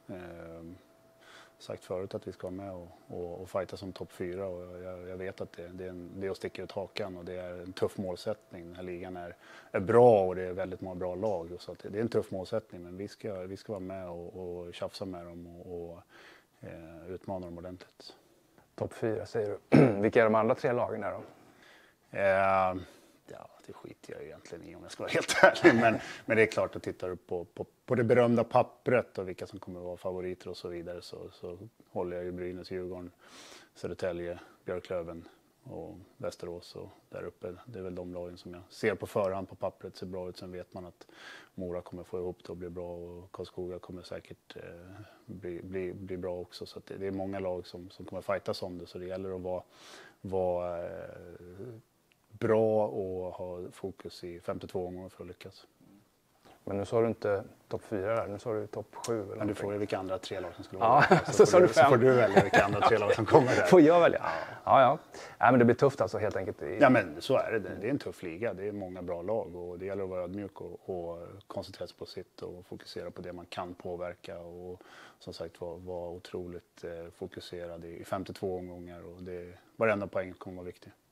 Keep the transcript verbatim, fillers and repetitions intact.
Eh, sagt förut att vi ska vara med och, och, och fighta som topp fyra och jag, jag vet att det, det, är en, det är att sticka ut hakan och det är en tuff målsättning. Den här ligan är, är bra och det är väldigt många bra lag så att det, det är en tuff målsättning men vi ska, vi ska vara med och, och tjafsa med dem och, och eh, utmana dem ordentligt. Topp fyra säger du. Vilka är de andra tre lagen där då? Eh, ja, det skiter jag egentligen i om jag ska vara helt ärlig. Men, men det är klart att tittar du på, på, på det berömda pappret och vilka som kommer att vara favoriter och så vidare så, så håller jag ju Brynäs, Djurgården, Södertälje, Björklöven och Västerås och där uppe. Det är väl de lagen som jag ser på förhand på pappret ser bra ut. Sen vet man att Mora kommer få ihop det och bli bra och Karlskoga kommer säkert eh, bli, bli, bli bra också. Så att det, det är många lag som, som kommer fightas om det så det gäller att vara, vara eh, bra och ha fokus i femtiotvå omgångar för att lyckas. Men nu sa du inte topp fyra där, nu sa du topp sju. Eller men du får ju vilka andra tre lag som skulle ja, vara där. Så, så, får du, du så får du välja vilka andra tre lag som kommer där. Får jag välja? Ja, ja. ja. Nej, men det blir tufft alltså helt enkelt. Ja men så är det, det är en tuff liga, det är många bra lag och det gäller att vara ödmjuk och, och koncentrera sig på sitt och fokusera på det man kan påverka och som sagt vara var otroligt eh, fokuserad i femtiotvå omgångar och det, varenda poäng kommer vara viktig.